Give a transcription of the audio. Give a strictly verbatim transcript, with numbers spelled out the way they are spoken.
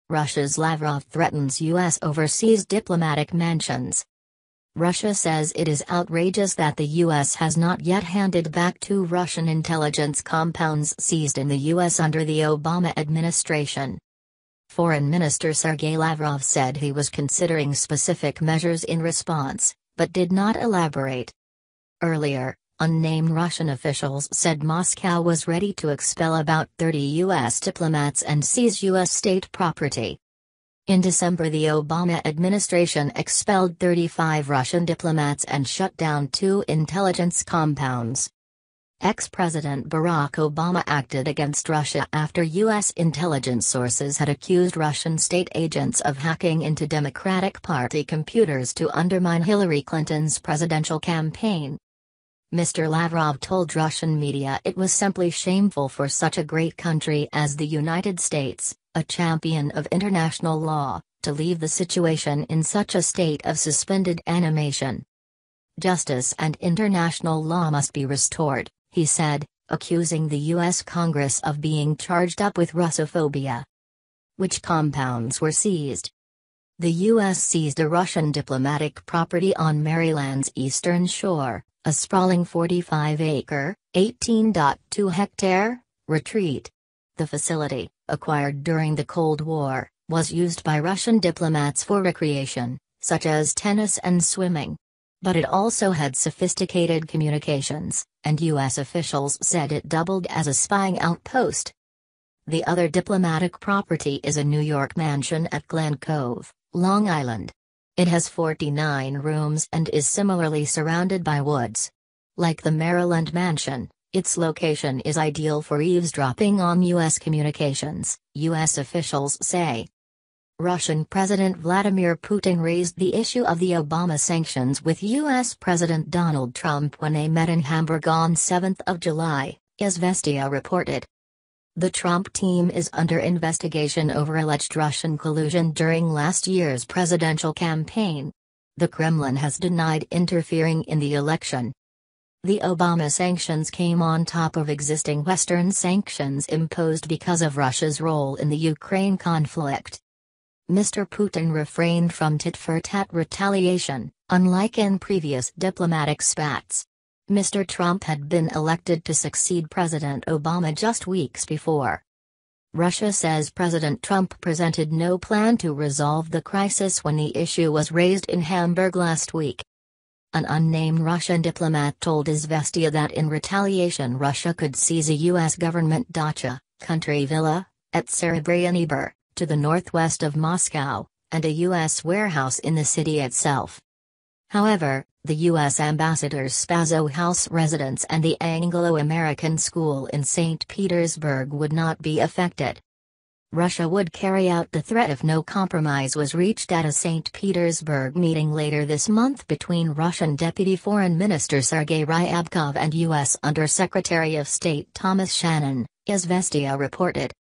Russia's Lavrov threatens U S overseas diplomatic mansions. Russia says it is outrageous that the U S has not yet handed back two Russian intelligence compounds seized in the U S under the Obama administration. Foreign Minister Sergei Lavrov said he was considering specific measures in response, but did not elaborate. Earlier, unnamed Russian officials said Moscow was ready to expel about thirty U S diplomats and seize U S state property. In December, the Obama administration expelled thirty-five Russian diplomats and shut down two intelligence compounds. Ex-President Barack Obama acted against Russia after U S intelligence sources had accused Russian state agents of hacking into Democratic Party computers to undermine Hillary Clinton's presidential campaign. Mister Lavrov told Russian media it was simply shameful for such a great country as the United States, a champion of international law, to leave the situation in such a state of suspended animation. Justice and international law must be restored, he said, accusing the U S Congress of being charged up with Russophobia. Which compounds were seized? The U S seized a Russian diplomatic property on Maryland's eastern shore, a sprawling forty-five acre, eighteen point two hectare, retreat. The facility, acquired during the Cold War, was used by Russian diplomats for recreation, such as tennis and swimming. But it also had sophisticated communications, and U S officials said it doubled as a spying outpost. The other diplomatic property is a New York mansion at Glen Cove, Long Island. It has forty-nine rooms and is similarly surrounded by woods. Like the Maryland mansion, its location is ideal for eavesdropping on U S communications, U S officials say. Russian President Vladimir Putin raised the issue of the Obama sanctions with U S President Donald Trump when they met in Hamburg on seventh of July, Izvestia reported. The Trump team is under investigation over alleged Russian collusion during last year's presidential campaign. The Kremlin has denied interfering in the election. The Obama sanctions came on top of existing Western sanctions imposed because of Russia's role in the Ukraine conflict. Mister Putin refrained from tit-for-tat retaliation, unlike in previous diplomatic spats. Mister Trump had been elected to succeed President Obama just weeks before. Russia says President Trump presented no plan to resolve the crisis when the issue was raised in Hamburg last week. An unnamed Russian diplomat told Izvestia that in retaliation Russia could seize a U S government dacha, country villa, at Serebryanibor, to the northwest of Moscow, and a U S warehouse in the city itself. However, the U S ambassador's Spaso House residence and the Anglo-American school in Saint Petersburg would not be affected. Russia would carry out the threat if no compromise was reached at a Saint Petersburg meeting later this month between Russian Deputy Foreign Minister Sergei Ryabkov and U S Under-Secretary of State Thomas Shannon, Izvestia reported.